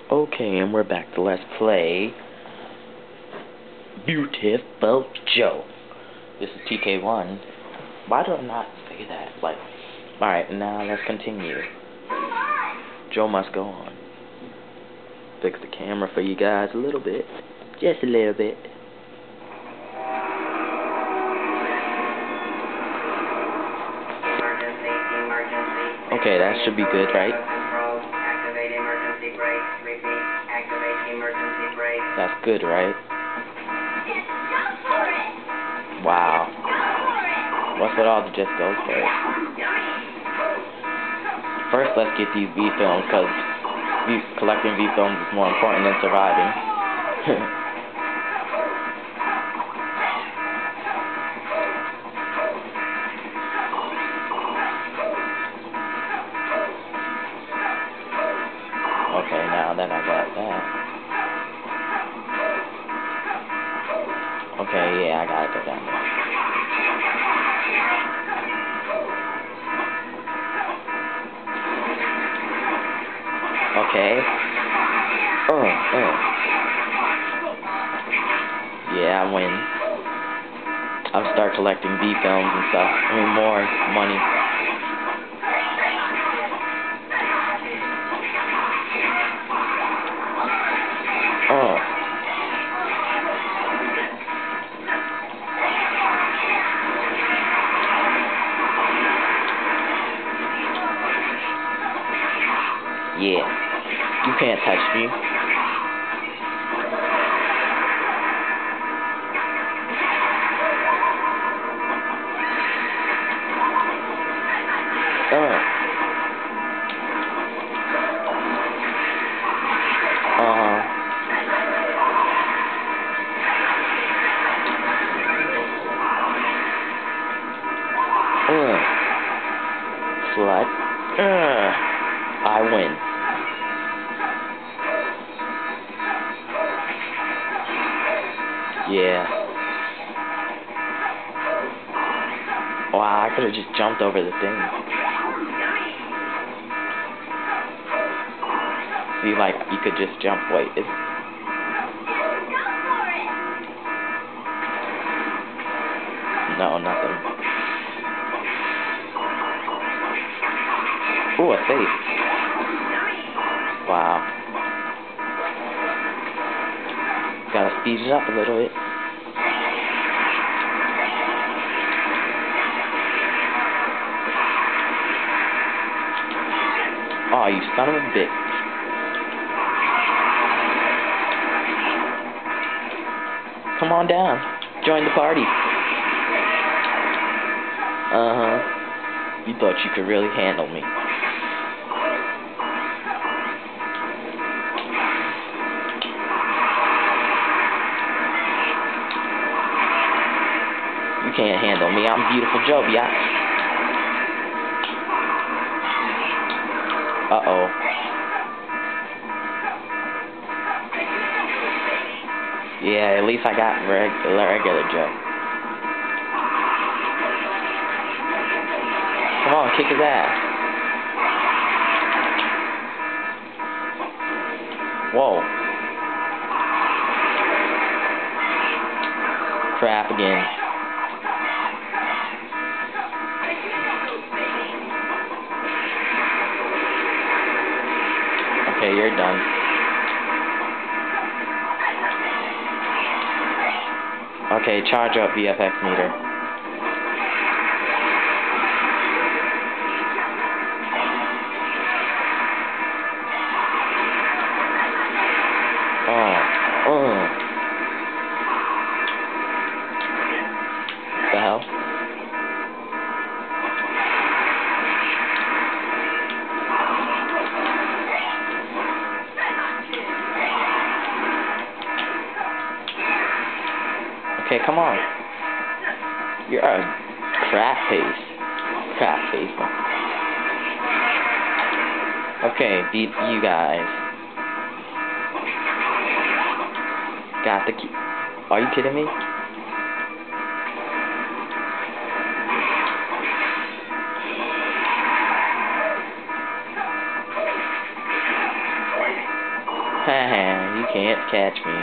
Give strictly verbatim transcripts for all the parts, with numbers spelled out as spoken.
Okay, and we're back to Let's Play Viewtiful Joe. This is T K one. Why do I not say that? Like, alright, now let's continue. Joe must go on. Fix the camera for you guys a little bit. Just a little bit. Okay, that should be good, right? That's good, right? Wow. What's with all the just go for it? First, let's get these V-films, because collecting V-films is more important than surviving. Okay, now that I got that. Okay, yeah, I gotta go down there. Okay. Oh, oh. Yeah, I win. I'll start collecting V-films and stuff. I mean, more money. Oh. Yeah. You can't touch me. Uh. Uh-huh. Uh. Slut. Uh. I win. Yeah. Wow, I could have just jumped over the thing. See, like, you could just jump. Wait, it's... No, nothing. Ooh, a safe. Wow. Gotta speed it up a little bit. Oh, you son of a bitch. Come on down. Join the party. Uh-huh. You thought you could really handle me. You can't handle me. I'm Viewtiful Joe, yeah. Uh-oh. Yeah, at least I got reg regular Joe. Come on, kick his ass. Whoa. Crap again. Okay, you're done. Okay, charge up V F X meter. Oh, oh. What the hell? Okay, come on. You're a crap face. Crap face. Okay, beat you guys. Got the key. Are you kidding me? Haha, you can't catch me.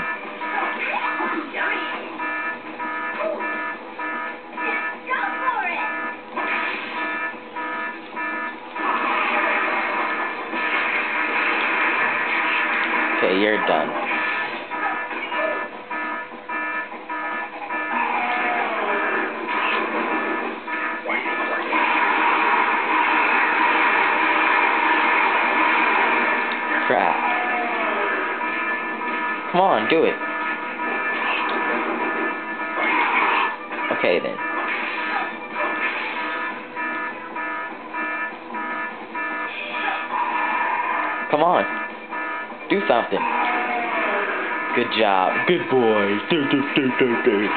Okay, you're done. Crap. Come on, do it. Okay then. Come on. Do something. Good job. Good boy. Do, do, do, do, do.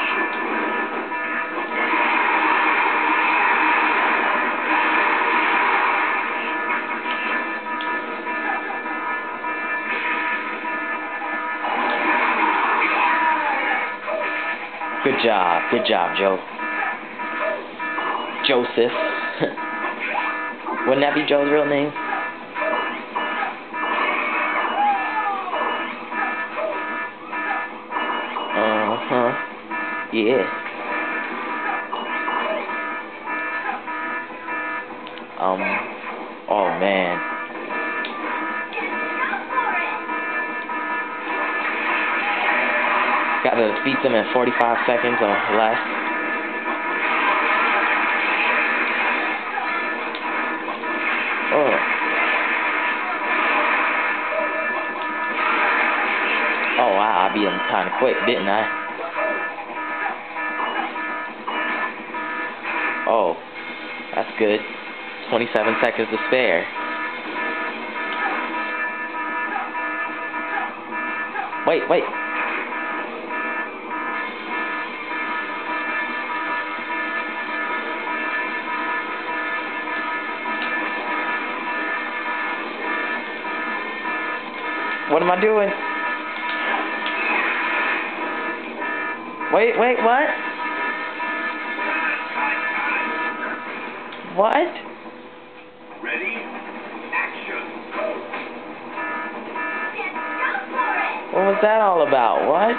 Good job. Good job, Joe. Joseph. Wouldn't that be Joe's real name? Uh-huh. Yeah. Um. Oh, man. Gotta beat them in forty-five seconds or less. Oh. Oh wow, I beat them kinda quick, didn't I? Oh. That's good. twenty-seven seconds to spare. Wait, wait. What am I doing? Wait, wait, what? What? Ready? Action. What was that all about? What?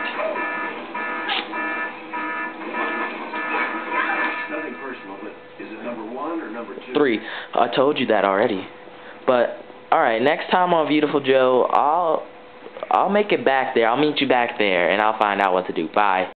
Nothing personal, but is it number one or number two? Three. I told you that already. But alright, next time on Viewtiful Joe, I'll I'll make it back there. I'll meet you back there and I'll find out what to do. Bye.